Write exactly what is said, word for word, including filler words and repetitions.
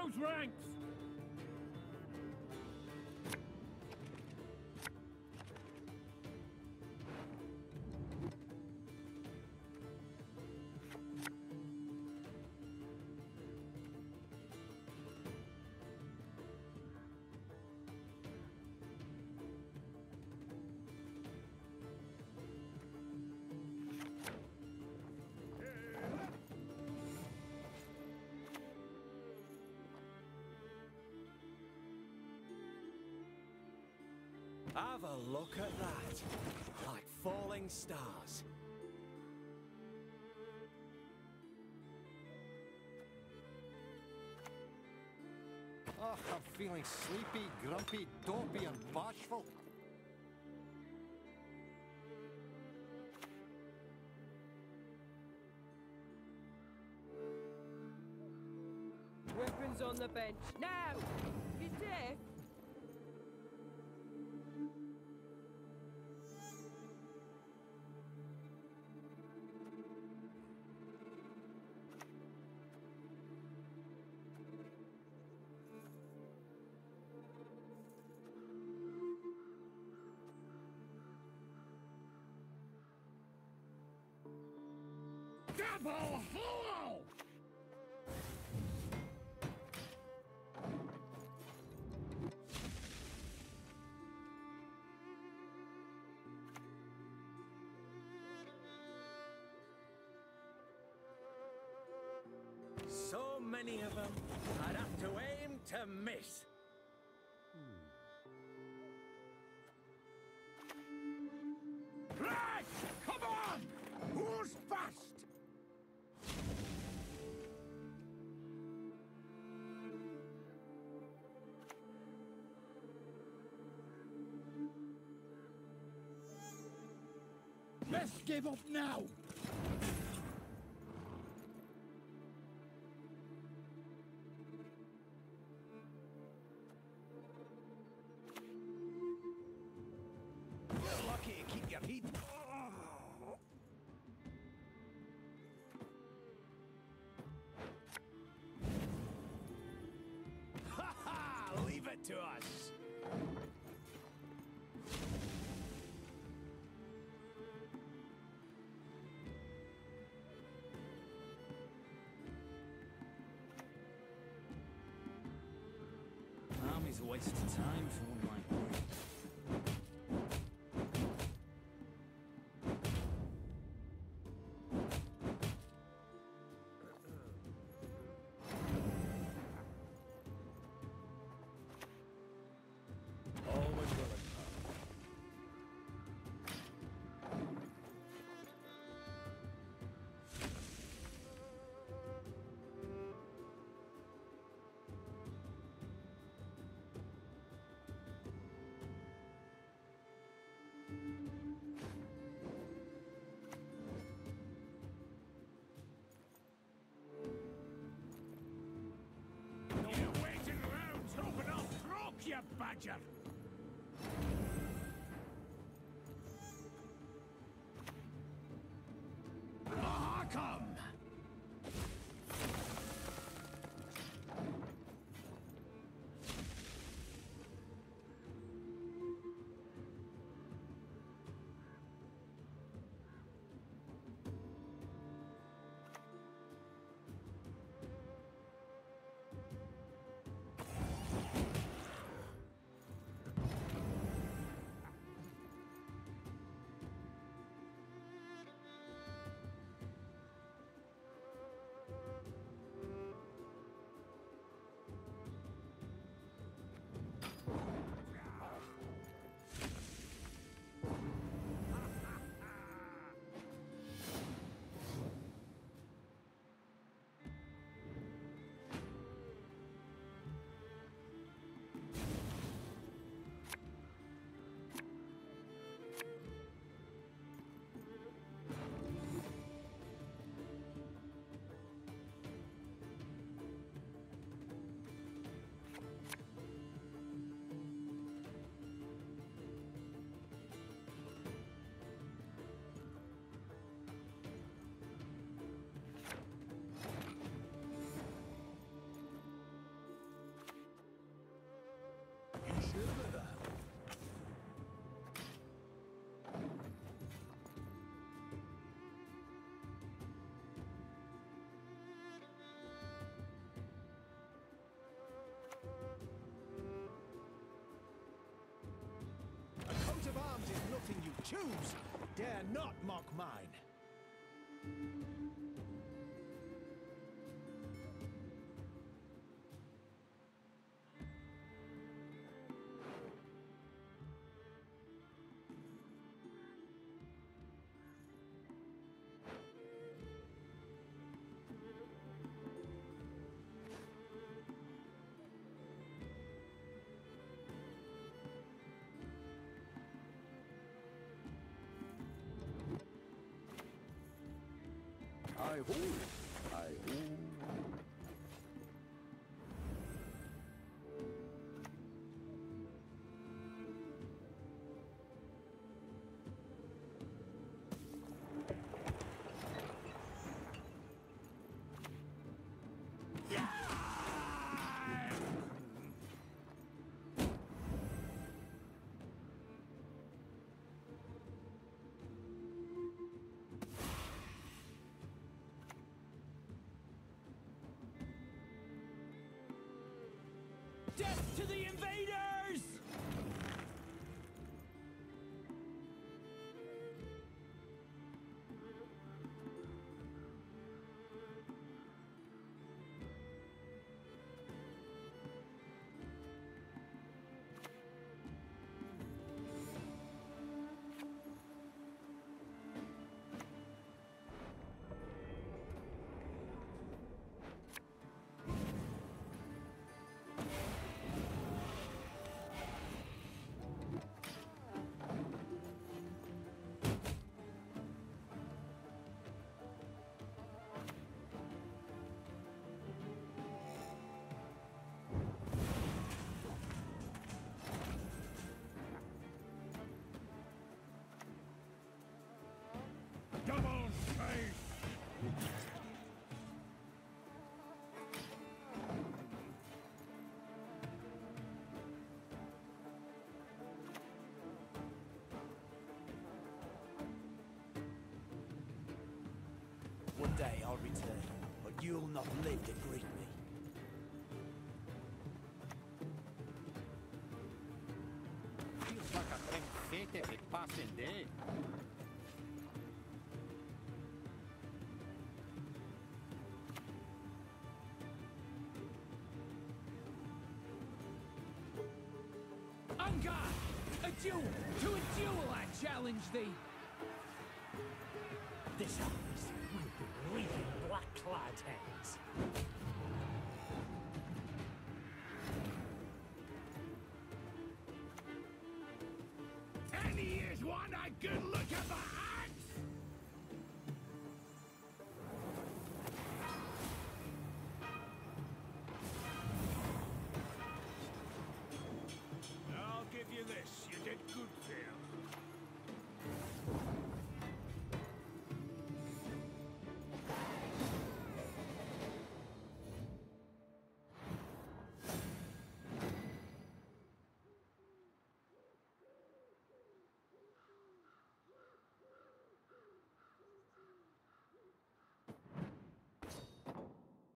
those ranks! Have a look at that. Like falling stars. Oh, I'm feeling sleepy, grumpy, dopey, and bashful. Weapons on the bench. Now! He's dead. Double hollow! So many of them, I'd have to aim to miss. Right! Come on! Who's fast? Let's give up now! You're lucky to keep your heat. Ha ha! Leave it to us! Army's a waste of time for one like me. Always willing. You're waiting around hoping I'll croak, you badger! Mahakam! choose. Dare not mock mine. Hi-ho! Hi-ho! Death to the invaders! Double face! One day I'll return, but you'll not live to greet me. Feels like a pink fate every passing day. On guard! A duel! To a duel I challenge thee! This arms will be reaping black-clad heads. And he is one I could